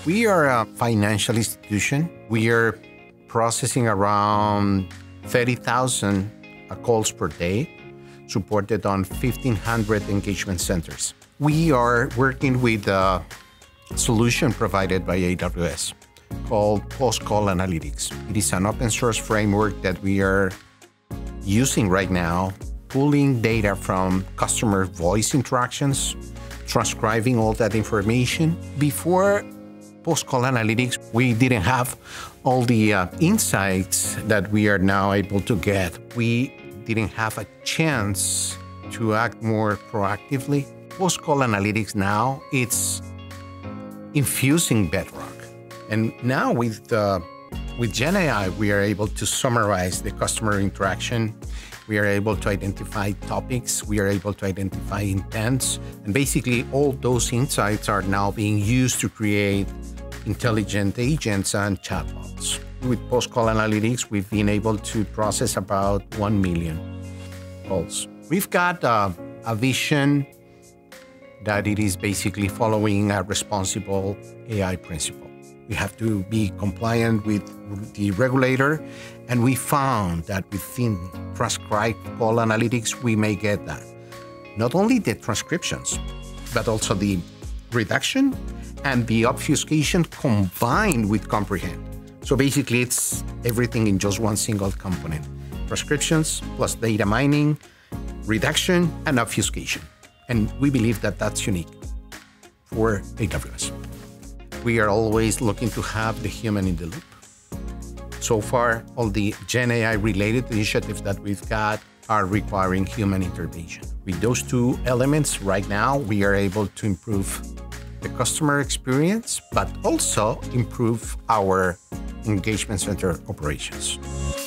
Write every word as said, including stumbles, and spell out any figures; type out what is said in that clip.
We are a financial institution. We are processing around thirty thousand calls per day, supported on fifteen hundred engagement centers. We are working with a solution provided by A W S called Post-Call Analytics. It is an open source framework that we are using right now, pulling data from customer voice interactions, transcribing all that information. Before Post-Call Analytics, we didn't have all the uh, insights that we are now able to get. We didn't have a chance to act more proactively. Post-Call Analytics now, it's infusing Bedrock. And now with, uh, with Gen A I, we are able to summarize the customer interaction. We are able to identify topics. We are able to identify intents. And basically, all those insights are now being used to create intelligent agents and chatbots. With Post-Call Analytics, we've been able to process about one million calls. We've got uh, a vision that it is basically following a responsible A I principle. We have to be compliant with the regulator, and we found that within transcribed call analytics, we may get that. Not only the transcriptions, but also the reduction and the obfuscation combined with comprehend. So basically, it's everything in just one single component. Transcriptions plus data mining, reduction, and obfuscation. And we believe that that's unique for A W S. We are always looking to have the human in the loop. So far, all the Gen A I-related initiatives that we've got are requiring human intervention. With those two elements, right now, we are able to improve the customer experience, but also improve our engagement center operations.